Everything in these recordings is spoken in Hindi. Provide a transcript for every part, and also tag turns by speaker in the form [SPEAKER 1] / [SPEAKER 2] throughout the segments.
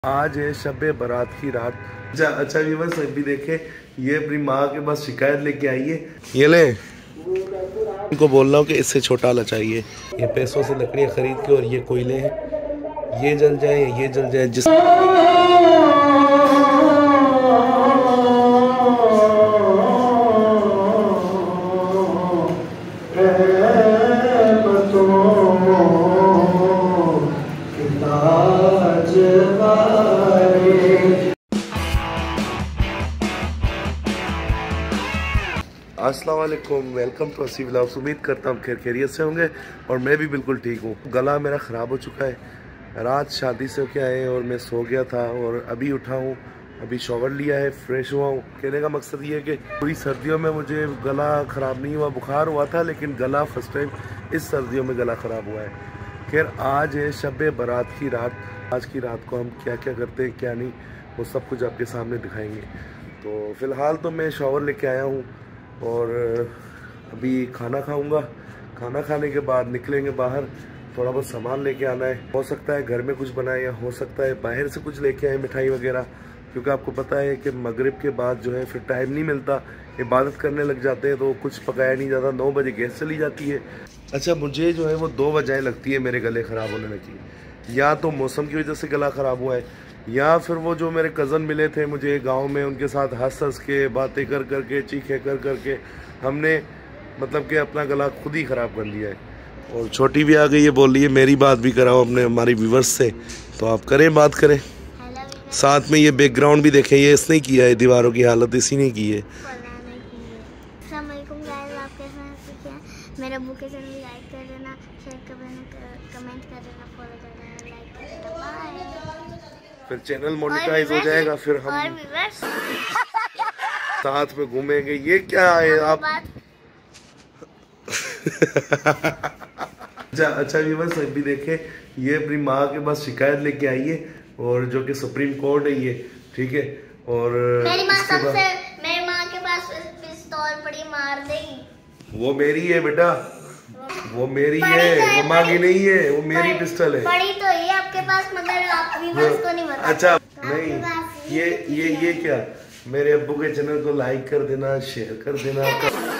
[SPEAKER 1] आज है शब्बे बारात की रात। अच्छा व्यूअर्स अभी देखे, ये अपनी माँ के पास शिकायत लेके आई है। ये ले, उनको बोल रहा हूँ कि इससे छोटा वाला चाहिए। ये पैसों से लकड़ियाँ खरीद के और ये कोयले हैं, ये जल जाए ये जल जाए जिस अस्सलाम वालेकुम, वेलकम टू असी व्लॉग्स। उम्मीद करता हूँ खैरियत से होंगे और मैं भी बिल्कुल ठीक हूँ। गला मेरा ख़राब हो चुका है, रात शादी से होके आए और मैं सो गया था और अभी उठा हूँ, अभी शॉवर लिया है, फ्रेश हुआ हूँ। कहने का मकसद ये है कि पूरी सर्दियों में मुझे गला ख़राब नहीं हुआ, बुखार हुआ था लेकिन गला फर्स्ट टाइम इस सर्दियों में गला ख़राब हुआ है। खैर आज है शब्बे बारात की रात। आज की रात को हम क्या क्या करते हैं क्या नहीं वो सब कुछ आपके सामने दिखाएंगे। तो फ़िलहाल तो मैं शॉवर लेके आया हूँ और अभी खाना खाऊंगा। खाना खाने के बाद निकलेंगे बाहर, थोड़ा बहुत सामान लेके आना है। हो सकता है घर में कुछ बनाए या हो सकता है बाहर से कुछ लेके आए, मिठाई वगैरह, क्योंकि आपको पता है कि मगरिब के बाद जो है फिर टाइम नहीं मिलता, इबादत करने लग जाते हैं तो कुछ पकाया नहीं जाता। 9 बजे गैस चली जाती है। अच्छा मुझे जो है वो 2 वजह लगती है मेरे गले ख़राब होने लगी। या तो मौसम की वजह से गला ख़राब हुआ है, या फिर वो जो मेरे कज़न मिले थे मुझे गांव में, उनके साथ हंस के बातें कर कर के चीखे कर कर के हमने मतलब कि अपना गला खुद ही ख़राब कर लिया है। और छोटी भी आ गई है, बोल रही है मेरी बात भी कराओ अपने हमारी व्यूवर्स से। तो आप करें, बात करें। साथ में ये बैकग्राउंड भी देखें, ये इसने किया है, दीवारों की हालत इसी ने की है। मेरे बुक के चैनल लाइक कर देना, शेयर कर देना, कमेंट कर देना, फॉलो कर देना, लाइक कर देना। बाय। फिर चैनल मोनेटाइज हो जाएगा, फिर हम साथ में घूमेंगे। ये क्या है आप अच्छा व्यूअर्स अभी देखे, ये अपनी माँ के पास शिकायत लेके आई है और जो कि सुप्रीम कोर्ट है ये, ठीक है। और मेरी माँ के पास पिस्तौल पड़ी, मार देगी। वो मेरी है बेटा, वो मेरी है, मम्मा की नहीं है, वो मेरी पिस्टल है। पड़ी तो ये आपके पास, मगर आपकी बस को नहीं बता। अच्छा नहीं, ये क्या, मेरे अब्बू के चैनल को लाइक कर देना, शेयर कर देना,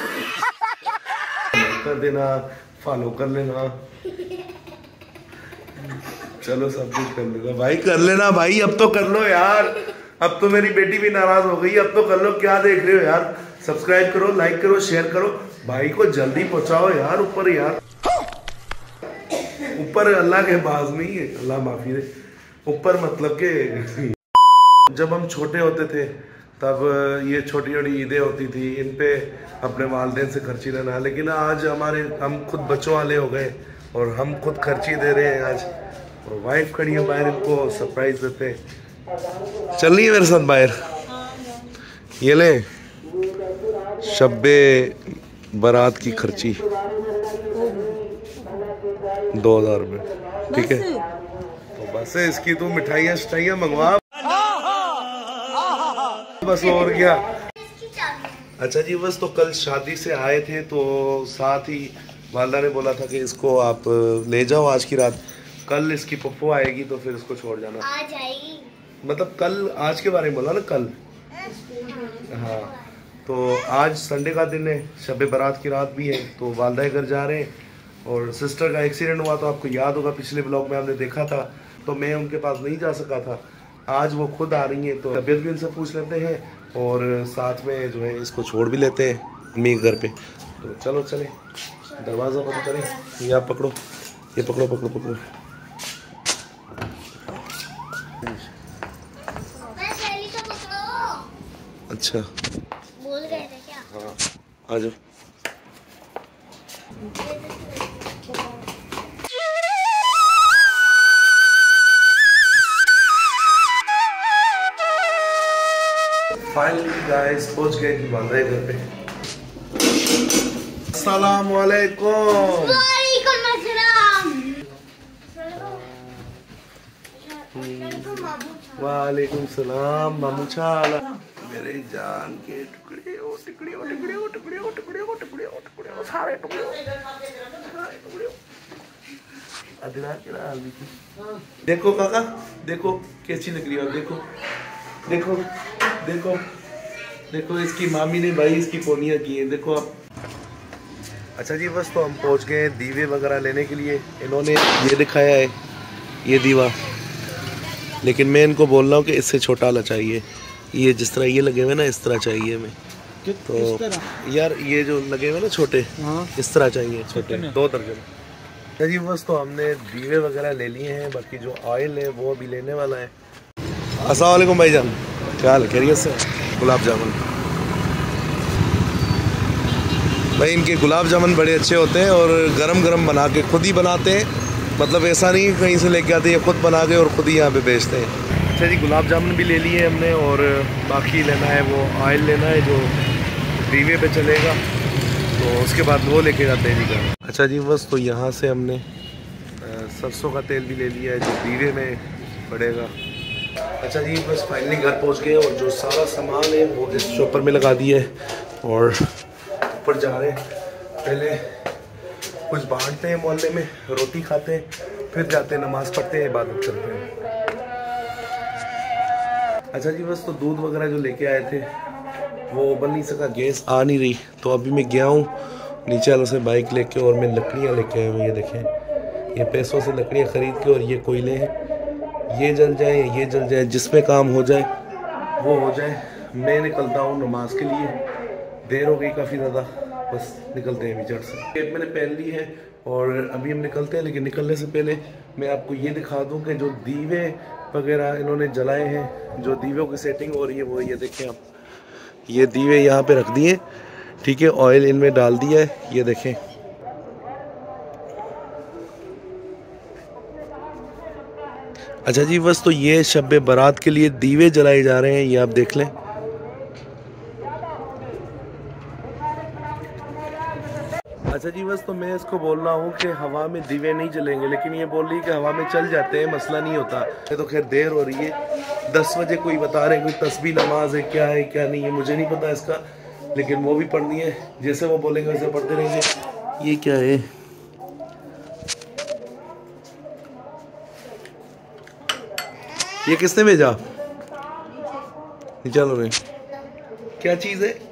[SPEAKER 1] कर देना, फॉलो कर लेना। चलो सब कुछ कर लेना भाई, कर लेना भाई, अब तो कर लो यार। अब तो मेरी बेटी भी नाराज हो गई, अब तो कर लो। क्या देख रहे हो यार, सब्सक्राइब करो, लाइक करो, शेयर करो, भाई को जल्दी पहुंचाओ यार ऊपर। यार ऊपर अल्लाह के पास नहीं है, अल्लाह माफी दे। ऊपर मतलब के जब हम छोटे होते थे तब ये छोटी छोटी ईदें होती थी, इन पे अपने वालिदैन से खर्ची लेना। लेकिन आज हम खुद बच्चों वाले हो गए और हम खुद खर्ची दे रहे हैं आज। और वाइफ खड़ी है बाहर, इनको सरप्राइज देते हैं। चल रही है मेरे साथ बाहर। ये ले शब्बे बारात की खर्ची 2000 रुपये, ठीक है। तो बस है इसकी, तू मिठाइयाँ शिठाइयाँ मंगवा बस, और क्या। अच्छा जी बस, तो कल शादी से आए थे तो साथ ही वालदा ने बोला था कि इसको आप ले जाओ आज की रात, कल इसकी पप्पू आएगी तो फिर इसको छोड़ जाना। आ जाएगी मतलब कल, आज के बारे में बोला ना, कल। हाँ तो आज संडे का दिन है, शब्बे बारात की रात भी है, तो वालदा घर जा रहे हैं। और सिस्टर का एक्सीडेंट हुआ तो आपको याद होगा, पिछले ब्लॉग में हमने देखा था, तो मैं उनके पास नहीं जा सका था। आज वो खुद आ रही हैं तो तबीयत भी उनसे पूछ लेते हैं और साथ में जो है इसको छोड़ भी लेते हैं मम्मी के घर पे। तो चलो चले, दरवाज़ा बंद करें। ये आप पकड़ो, ये पकड़ो पकड़ो पकड़ो। अच्छा बोल गए थे क्या? हाँ आ जाओ। फाइनली गाइस पहुंच गए कि वालदा घर पे। अस्सलाम वालेकुम। वालेकुम अस्सलाम। वालेकुम सलाम मामू चाला, मेरे जान के टुकड़े, ओ टुकड़े, ओ टुकड़े, ओ टुकड़े, ओ टुकड़े, ओ टुकड़े, ओ टुकड़े, ओ सारे टुकड़े, सारे टुकड़े। देखो काका, देखो कैसी लग रही है, देखो देखो देखो देखो, इसकी मामी ने भाई इसकी पोनियाँ की हैं, देखो आप। अच्छा जी, बस तो हम पहुंच गए दीवे वगैरह लेने के लिए। इन्होंने ये दिखाया है, ये दीवा, लेकिन मैं इनको बोल रहा हूँ कि इससे छोटा वाला चाहिए। ये जिस तरह ये लगे हुए ना, इस तरह चाहिए हमें। तो यार ये जो लगे हुए ना छोटे, इस तरह चाहिए छोटे, 2 दर्जन। अच्छा जी, बस तो हमने दीवे वगैरह ले लिए हैं, बाकी जो ऑयल है वो अभी लेने वाला है। अस्सलाम वालेकुम भाईजान, क्या हाल, खैरियत से? गुलाब जामुन भाई, इनके गुलाब जामुन बड़े अच्छे होते हैं और गरम गरम बना के खुद ही बनाते हैं। मतलब ऐसा नहीं कहीं से लेके आते हैं, खुद बना के और खुद ही यहाँ पे बेचते हैं। अच्छा जी, गुलाब जामुन भी ले लिए हमने और बाकी लेना है वो ऑयल लेना है जो दीवे पे चलेगा, तो उसके बाद वो लेके जाते हैं जी घर। अच्छा जी, बस तो यहाँ से हमने सरसों का तेल भी ले लिया है जो दीवे में पड़ेगा। अच्छा जी, बस फाइनली घर पहुँच गए और जो सारा सामान है वो इस शॉपर में लगा दिया है और ऊपर जा रहे हैं। पहले कुछ बांटते हैं मोहल्ले में, रोटी खाते हैं, फिर जाते हैं नमाज़ पढ़ते हैं, इबादत करते हैं। अच्छा जी, बस तो दूध वगैरह जो लेके आए थे वो बन नहीं सका, गैस आ नहीं रही, तो अभी मैं गया हूँ नीचे वालों से बाइक लेके और मैं लकड़ियाँ लेके आया हूँ। ये देखें, ये पैसों से लकड़ियाँ ख़रीद के, और ये कोयले हैं, ये जल जाए ये जल जाए, जिसमें काम हो जाए वो हो जाए। मैं निकलता हूँ नमाज के लिए, देर हो गई काफ़ी ज़्यादा, बस निकलते हैं अभी झट से। कैप मैंने पहन ली है और अभी हम निकलते हैं, लेकिन निकलने से पहले मैं आपको ये दिखा दूँ कि जो दीवे वगैरह इन्होंने जलाए हैं, जो दीवों की सेटिंग हो रही है वो ये देखें आप, ये दीवे यहाँ पे रख दिए, ठीक है, ऑयल इनमें डाल दिया है, ये देखें। अच्छा जी, बस तो ये शब बारात के लिए दीवे जलाए जा रहे हैं, ये आप देख लें। अच्छा जी, बस तो मैं इसको बोल रहा हूँ कि हवा में दीवे नहीं जलेंगे, लेकिन ये बोल रही है कि हवा में चल जाते हैं, मसला नहीं होता। ये तो खैर देर हो रही है, 10 बजे कोई बता रहे हैं कोई तस्बीह नमाज है क्या नहीं है, मुझे नहीं पता इसका, लेकिन वो भी पढ़नी है, जैसे वो बोलेंगे वैसे पढ़ते रहेंगे। ये क्या है? ये किसने भेजा? चलो रे, क्या चीज़ है?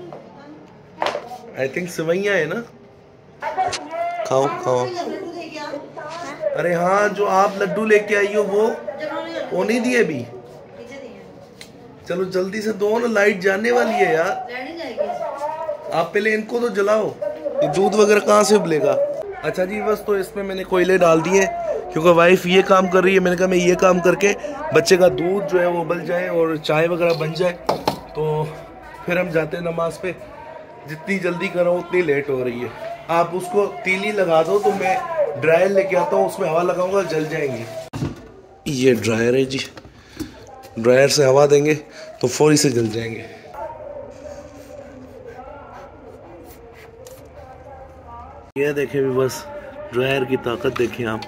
[SPEAKER 1] आई थिंक सेवइयाँ है ना, खाओ खाओ। अरे हाँ, जो आप लड्डू लेके आई हो वो नहीं दिए अभी? चलो जल्दी से दो ना, लाइट जाने वाली है यार। आप पहले इनको तो जलाओ, ये दूध वगैरह कहाँ से उबलेगा। अच्छा जी, बस तो इसमें मैंने कोयले डाल दिए क्योंकि वाइफ ये काम कर रही है। मैंने कहा मैं ये काम करके बच्चे का दूध जो है वो उबल जाए और चाय वगैरह बन जाए, तो फिर हम जाते हैं नमाज पे। जितनी जल्दी करो उतनी लेट हो रही है। आप उसको तीली लगा दो, तो मैं ड्रायर लेके आता हूँ, उसमें हवा लगाऊंगा, जल जाएंगी। ये ड्रायर है जी, ड्रायर से हवा देंगे तो फौरी से जल जाएंगे। ये देखें भी, बस ड्रायर की ताकत देखें आप।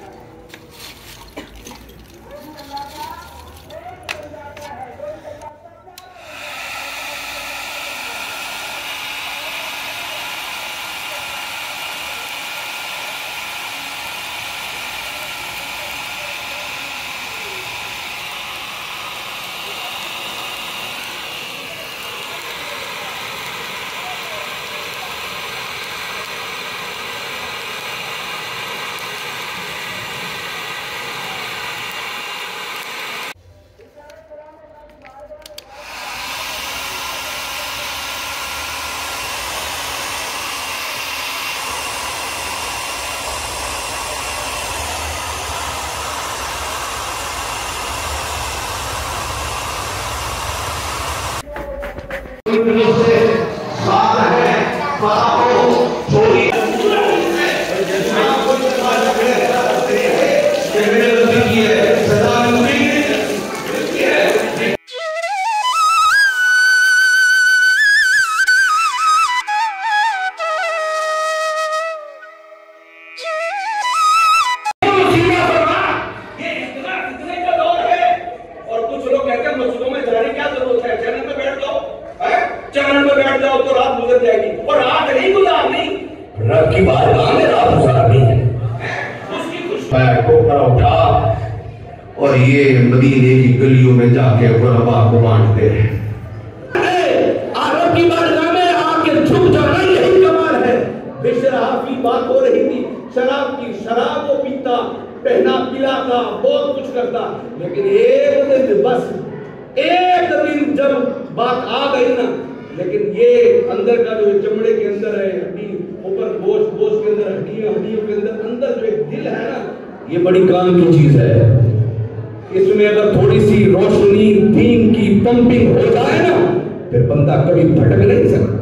[SPEAKER 2] रब की बात रात गुजारनी है, उसकी खुशी टोकरा उठा और ये मदीने की गलियों में जाके गुरबा को बांटते हैं। आरब की बारगाह में आके झुक जाना यही कमाल है। बेशराब की बात हो रही थी, शराब की, शराब वो पीता, पहना पिलाता, बहुत कुछ करता, लेकिन एक दिन बस एक दिन जब बात आ गई ना, लेकिन ये अंदर का जो चमड़े के अंदर है हड्डी, ऊपर गोश्त के अंदर हड्डियां, हड्डियों के अंदर जो एक दिल है ना, ये बड़ी काम की चीज है। इसमें अगर थोड़ी सी रोशनी दीन की पंपिंग हो जाए ना, फिर बंदा कभी भटक नहीं सकता।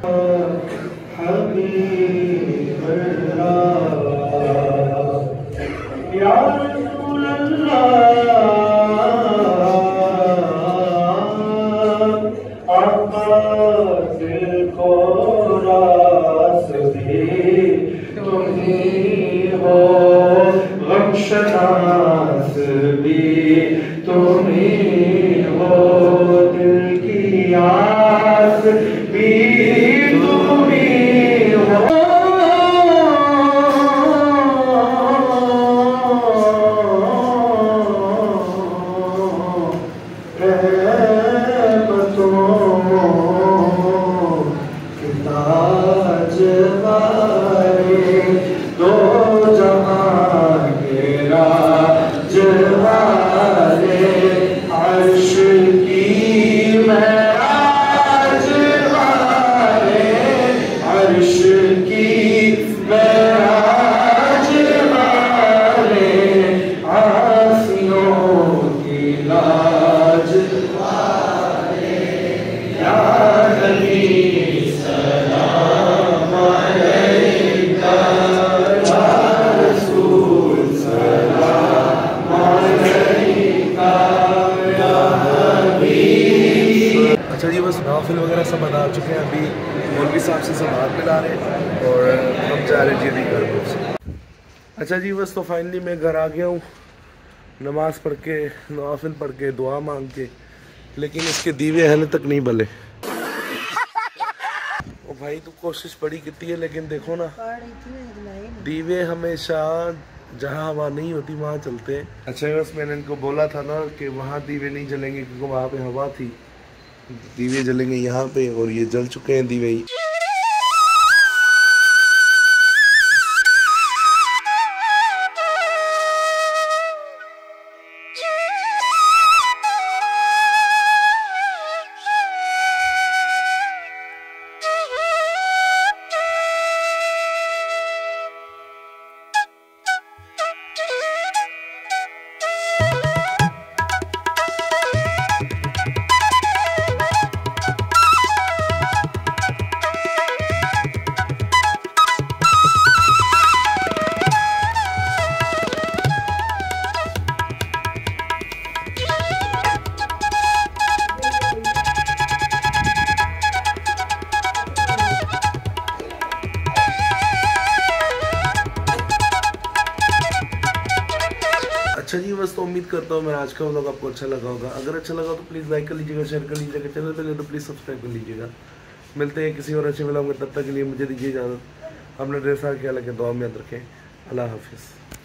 [SPEAKER 1] अच्छा जी, बस नवाफिल वगैरह सब बता चुके हैं। अभी मौलवी साहब से सब हाथ मिला रहे हैं और हम जा रहे हैं जी घर को। अच्छा जी, बस तो फाइनली मैं घर आ गया हूँ, नमाज़ पढ़ के, नवाफिल पढ़ के, दुआ मांग के, लेकिन इसके दीवे हले तक नहीं बले। ओ भाई, तू कोशिश बड़ी की है, लेकिन देखो ना, दीवे हमेशा जहाँ हवा नहीं होती वहाँ चलते हैं। अच्छा, बस मैंने इनको बोला था ना कि वहाँ दीवे नहीं जलेंगे क्योंकि वहाँ पे हवा थी, दीवे जलेंगे यहाँ पे, और ये जल चुके हैं दीवे ही। अच्छा जी, बस तो उम्मीद करता हूँ मेरा आज का व्लॉग आपको अच्छा लगा होगा। अगर अच्छा लगा तो प्लीज़ लाइक कर लीजिएगा, शेयर कर लीजिएगा, चैनल पे तो प्लीज़ सब्सक्राइब कर लीजिएगा। मिलते हैं किसी और अच्छे व्लॉग में, तब तक के लिए मुझे दीजिए इजाज़त। अपना ड्रेस ख्याल रखें, दुआ में याद रखें। अल्लाह हाफिज़।